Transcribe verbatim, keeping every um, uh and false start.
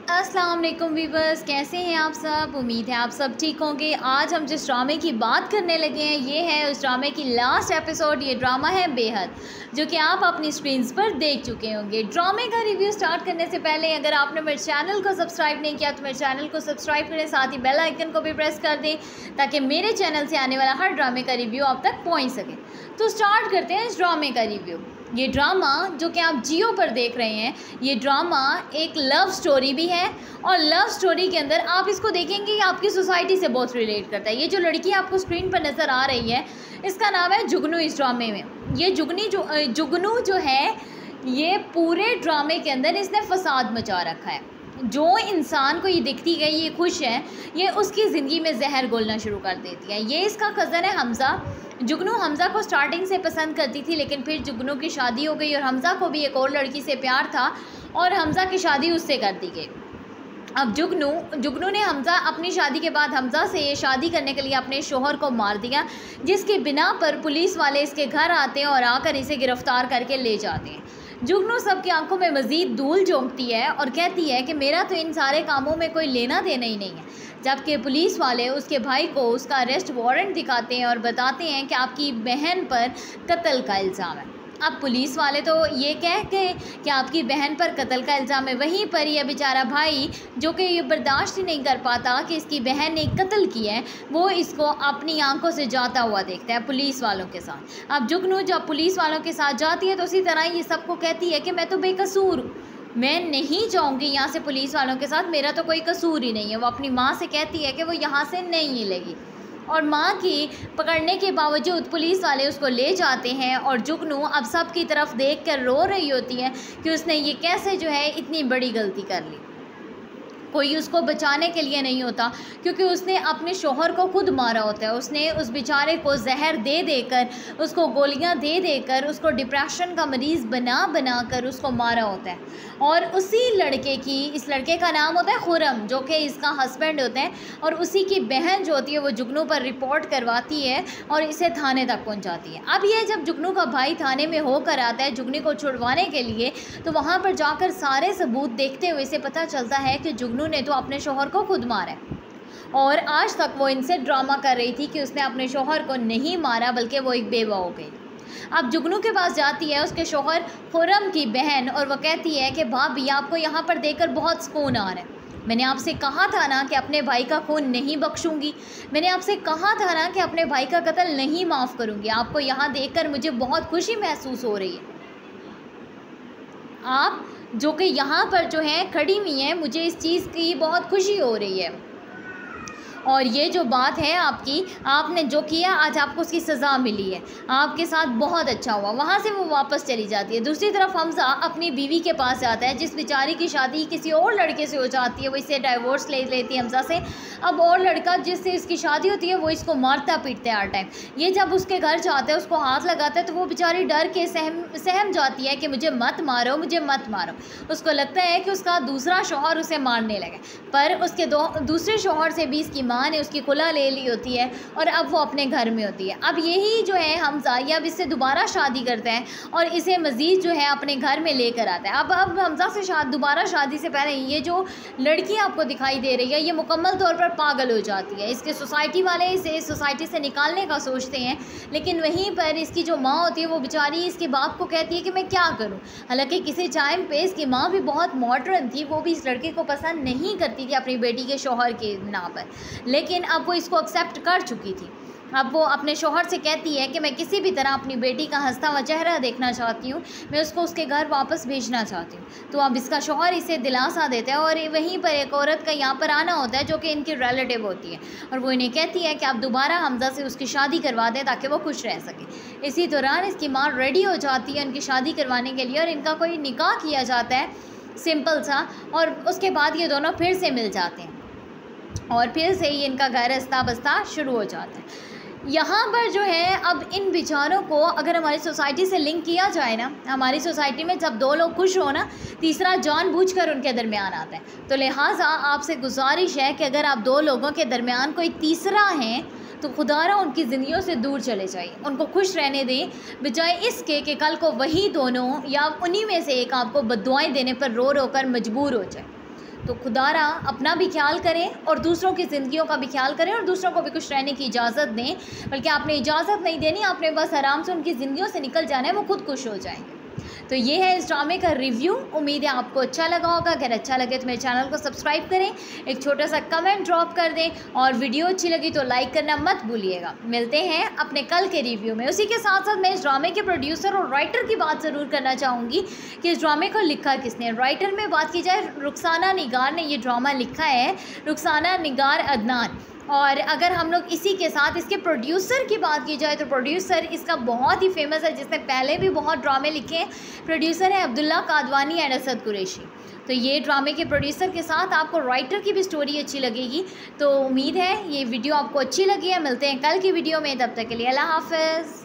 अस्सलाम वालेकुम वीवर्स, कैसे हैं आप सब। उम्मीद है आप सब ठीक होंगे। आज हम जिस ड्रामे की बात करने लगे हैं ये है उस ड्रामे की लास्ट एपिसोड। ये ड्रामा है बेहद, जो कि आप अपनी स्क्रीन्स पर देख चुके होंगे। ड्रामे का रिव्यू स्टार्ट करने से पहले अगर आपने मेरे चैनल को सब्सक्राइब नहीं किया तो मेरे चैनल को सब्सक्राइब करें, साथ ही बेल आइकन को भी प्रेस कर दें ताकि मेरे चैनल से आने वाला हर ड्रामे का रिव्यू आप तक पहुँच सके। तो स्टार्ट करते हैं इस ड्रामे का रिव्यू। ये ड्रामा जो कि आप जियो पर देख रहे हैं, ये ड्रामा एक लव स्टोरी भी है और लव स्टोरी के अंदर आप इसको देखेंगे कि आपकी सोसाइटी से बहुत रिलेट करता है। ये जो लड़की आपको स्क्रीन पर नज़र आ रही है इसका नाम है जुगनू। इस ड्रामे में ये जुगनी जो जुगनू जो है ये पूरे ड्रामे के अंदर इसने फसाद मचा रखा है। जो इंसान को ये दिखती गई ये खुश है, ये उसकी ज़िंदगी में जहर घोलना शुरू कर देती है। ये इसका कज़न है हमज़ा। जुगनू हमज़ा को स्टार्टिंग से पसंद करती थी, लेकिन फिर जुगनू की शादी हो गई और हमज़ा को भी एक और लड़की से प्यार था और हमज़ा की शादी उससे कर दी गई। अब जुगनू जुगनू ने हमज़ा अपनी शादी के बाद हमज़ा से ये शादी करने के लिए अपने शोहर को मार दिया, जिसके बिना पर पुलिस वाले इसके घर आते हैं और आकर इसे गिरफ़्तार करके ले जाते हैं। जुगनू सबकी आंखों में मज़ीद धूल झोंकती है और कहती है कि मेरा तो इन सारे कामों में कोई लेना देना ही नहीं है। जबकि पुलिस वाले उसके भाई को उसका अरेस्ट वारंट दिखाते हैं और बताते हैं कि आपकी बहन पर कत्ल का इल्ज़ाम है। अब पुलिस वाले तो ये कह के कि आपकी बहन पर कत्ल का इल्ज़ाम है, वहीं पर यह बेचारा भाई जो कि ये बर्दाश्त ही नहीं कर पाता कि इसकी बहन ने कत्ल किया है, वो इसको अपनी आंखों से जाता हुआ देखता है पुलिस वालों के साथ। अब जुगनू जब पुलिस वालों के साथ जाती है तो उसी तरह ये सबको कहती है कि मैं तो बेकसूर हूँ, मैं नहीं जाऊंगी यहाँ से पुलिस वालों के साथ, मेरा तो कोई कसूर ही नहीं है। वो अपनी माँ से कहती है कि वो यहाँ से नहीं हिलेगी और माँ की पकड़ने के बावजूद पुलिस वाले उसको ले जाते हैं और जुगनू अब सब की तरफ देख कर रो रही होती है कि उसने ये कैसे जो है इतनी बड़ी गलती कर ली। कोई उसको बचाने के लिए नहीं होता क्योंकि उसने अपने शोहर को खुद मारा होता है। उसने उस बेचारे को जहर दे देकर, उसको गोलियां दे देकर, उसको डिप्रेशन का मरीज़ बना बना कर उसको मारा होता है। और उसी लड़के की, इस लड़के का नाम होता है खुरम, जो कि इसका हस्बैंड होता है, और उसी की बहन जो होती है वो जुगनू पर रिपोर्ट करवाती है और इसे थाने तक पहुंचाती है। अब ये जब जुगनू का भाई थाने में होकर आता है जुगनू को छुड़वाने के लिए, तो वहाँ पर जाकर सारे सबूत देखते हुए इसे पता चलता है कि जुगनू ने तो अपने शोहर को खुद मारा है और आज तक वो इनसे ड्रामा कर रही थी कि उसने अपने शोहर को नहीं मारा बल्कि वो एक बेवा हो गई। अब जुगनू के पास जाती है उसके शोहर खुरम की बहन और वो कहती है कि भाभी आपको यहाँ पर देखकर बहुत सुकून आ रहा है। मैंने आपसे कहा था ना कि अपने भाई का खून नहीं बख्शूंगी, मैंने आपसे कहा था ना कि अपने भाई का कत्ल नहीं माफ़ करूंगी। आपको यहाँ देखकर मुझे बहुत खुशी महसूस हो रही है। आप जो कि यहाँ पर जो है खड़ी हुई हैं, मुझे इस चीज़ की बहुत खुशी हो रही है और ये जो बात है आपकी, आपने जो किया आज आपको उसकी सज़ा मिली है, आपके साथ बहुत अच्छा हुआ। वहाँ से वो वापस चली जाती है। दूसरी तरफ हमज़ा अपनी बीवी के पास जाता है, जिस बेचारी की शादी किसी और लड़के से हो जाती है, वो इससे डाइवोर्स ले लेती है हमज़ा से। अब और लड़का जिससे इसकी शादी होती है वो इसको मारता पीटता है हर टाइम। ये जब उसके घर जाता है उसको हाथ लगाता है तो वो बेचारी डर के सहम सहम जाती है कि मुझे मत मारो, मुझे मत मारो। उसको लगता है कि उसका दूसरा शौहर उसे मारने लगे, पर उसके दो दूसरे शौहर से भी इसकी माँ ने उसकी खुला ले ली होती है और अब वो अपने घर में होती है। अब यही जो है हमज़ा ये अब इससे दोबारा शादी करता है और इसे मज़ीद जो है अपने घर में लेकर आता है। अब अब हमज़ा से शादी दोबारा शादी से पहले ये जो लड़की आपको दिखाई दे रही है ये मुकम्मल तौर पर पागल हो जाती है। इसके सोसाइटी वाले इसे सोसाइटी से निकालने का सोचते हैं, लेकिन वहीं पर इसकी जो माँ होती है वो बेचारी इसके बाप को कहती है कि मैं क्या करूँ। हालांकि किसी टाइम पे इसकी माँ भी बहुत मॉडर्न थी, वो भी इस लड़के को पसंद नहीं करती थी अपनी बेटी के शौहर के नाम पर, लेकिन अब वो इसको एक्सेप्ट कर चुकी थी। अब वो अपने शौहर से कहती है कि मैं किसी भी तरह अपनी बेटी का हंसता हुआ चेहरा देखना चाहती हूँ, मैं उसको उसके घर वापस भेजना चाहती हूँ। तो अब इसका शौहर इसे दिलासा देता है और वहीं पर एक औरत का यहाँ पर आना होता है जो कि इनकी रिलेटिव होती है और वो इन्हें कहती है कि आप दोबारा हमज़ा से उसकी शादी करवा दें ताकि वो खुश रह सके। इसी दौरान इसकी माँ रेडी हो जाती है उनकी शादी करवाने के लिए और इनका कोई निकाह किया जाता है सिंपल सा, और उसके बाद ये दोनों फिर से मिल जाते हैं और फिर से ही इनका घर हंसता बसता शुरू हो जाता है। यहाँ पर जो है अब इन बेचारों को अगर हमारी सोसाइटी से लिंक किया जाए ना, हमारी सोसाइटी में जब दो लोग खुश हो ना, तीसरा जानबूझकर उनके दरमियान आता है। तो लिहाजा आपसे गुजारिश है कि अगर आप दो लोगों के दरमियान कोई तीसरा है तो खुदारा उनकी ज़िंदगियों से दूर चले जाइए, उनको खुश रहने दें, बजाय इसके कि कल को वही दोनों या उन्हीं में से एक आपको बद्दुआएं देने पर रो रो कर मजबूर हो जाए। तो खुदारा अपना भी ख्याल करें और दूसरों की ज़िंदगियों का भी ख्याल करें और दूसरों को भी कुछ रहने की इजाज़त दें, बल्कि आपने इजाज़त नहीं देनी, आपने बस आराम से उनकी ज़िंदगियों से निकल जाना है, वो खुद खुश हो जाएंगे। तो ये है इस ड्रामे का रिव्यू। उम्मीद है आपको अच्छा लगा होगा। अगर अच्छा लगे तो मेरे चैनल को सब्सक्राइब करें, एक छोटा सा कमेंट ड्रॉप कर दें और वीडियो अच्छी लगी तो लाइक करना मत भूलिएगा। मिलते हैं अपने कल के रिव्यू में। उसी के साथ साथ मैं इस ड्रामे के प्रोड्यूसर और राइटर की बात ज़रूर करना चाहूँगी कि इस ड्रामे को लिखा किसने। राइटर में बात की जाए, रुखसाना निगार ने ये ड्रामा लिखा है, रुखसाना निगार अदनान। और अगर हम लोग इसी के साथ इसके प्रोड्यूसर की बात की जाए तो प्रोड्यूसर इसका बहुत ही फेमस है, जिसने पहले भी बहुत ड्रामे लिखे हैं। प्रोड्यूसर है अब्दुल्ला कादवानी एंड असद कुरैशी। तो ये ड्रामे के प्रोड्यूसर के साथ आपको राइटर की भी स्टोरी अच्छी लगेगी। तो उम्मीद है ये वीडियो आपको अच्छी लगी है। मिलते हैं कल की वीडियो में, तब तक के लिए अल्लाह हाफ़िज़।